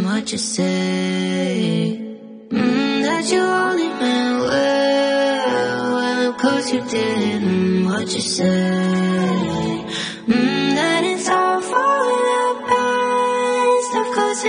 what you say. That you only meant well, well, of course you didn't, what you say.